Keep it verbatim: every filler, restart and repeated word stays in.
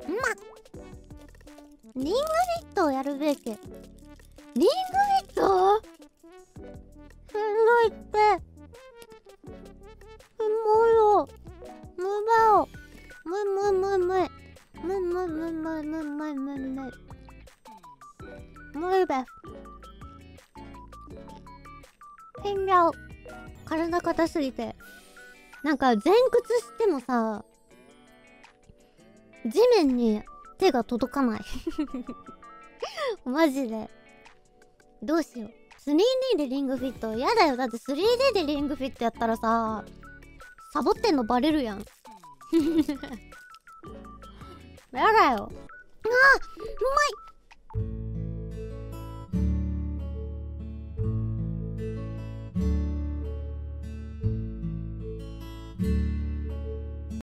リングフィットをやるべき。リングフィットしんどいって。もうよ。無だよ。むむむむ。むむむむむむむむ。無理です。しんじゃう。体硬すぎて。なんか前屈してもさ、地面に手が届かない。マジで。どうしよう。スリーディー でリングフィットやだよ。だって スリーディー でリングフィットやったらさ、サボってんのバレるやん。やだよ。あー、うまい。